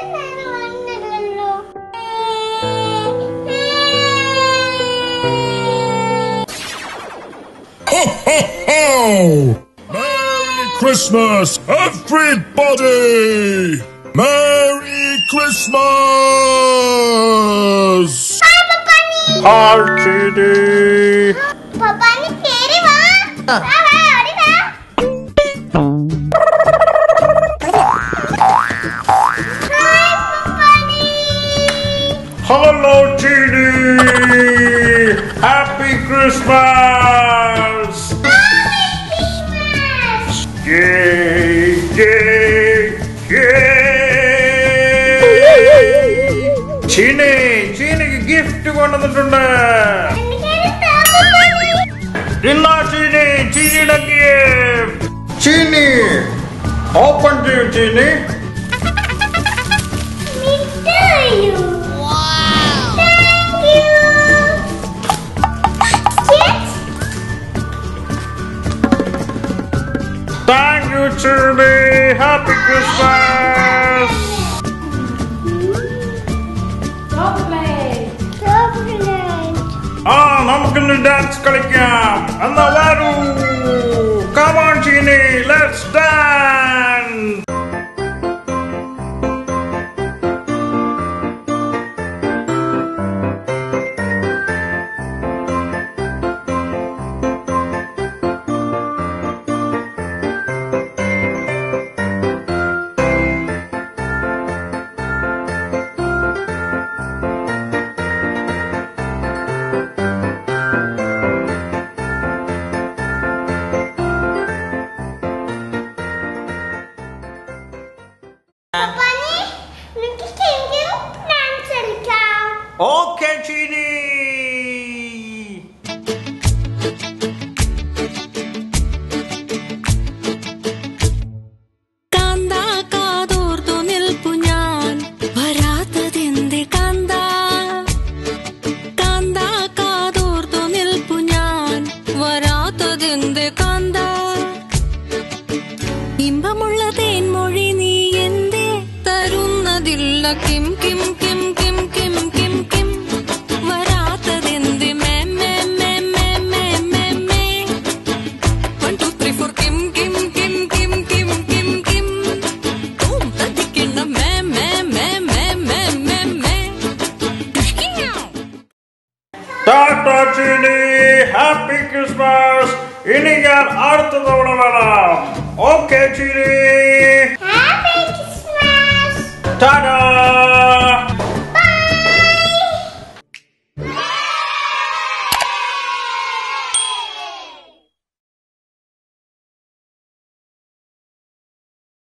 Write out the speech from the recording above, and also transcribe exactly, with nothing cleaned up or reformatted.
Merry Christmas, everybody! Merry Christmas! Hi, Papani! Hi, Chidi! Papani, keri va! Va, va, odi va! Hi, Papani! Hello, Chidi! Happy Christmas! Happy Christmas! Yay! Yay! Yay! Chini! Chiniക്ക് gift കൊണ്ടുവന്നിട്ടുണ്ട്. ഇന്നാ ചീനി, ചീനിയുടെ gift. ചീനി, open ചെയ്യൂ ചീനി. Thank you, Chidi. Happy Christmas. ആ നമുക്കിന്ന് dance കളിക്കാം. എന്നാ വരൂ. Come on, Chini, let's dance. Papani, നമുക്ക് ശരിക്കും ഡാൻസ് കളിക്കാം. Okay, Chini. കാന്താ കാതോർത്തു നിൽപ്പു ഞാൻ വരാത്തതെന്തേ കാന്താ കാന്താ കാതോർത്തു നിൽപ്പു ഞാൻ വരാത്തതെന്തേ കാന്താ ഇമ്പമുള്ള തേൻമൊഴി നീ എന്തേ തരുന്നതില്ല കിം കിം കിം കിം കിം കിം കിം വരാത്തതെന്തേ മേ മേ മേ മേ മേ മേ മേ one two three four കിം കിം കിം കിം കിം കിം കിം ഓം തട്ടിക്കിണ്ണ മേ മേ മേ മേ മേ മേ മേ ടാറ്റാ ചീനി. Happy Christmas. ഇനി ഞാൻ അടുത്ത തവണ വരാം. ഓക്കെ ചീനി. Happy Christmas! ടാറ്റാ.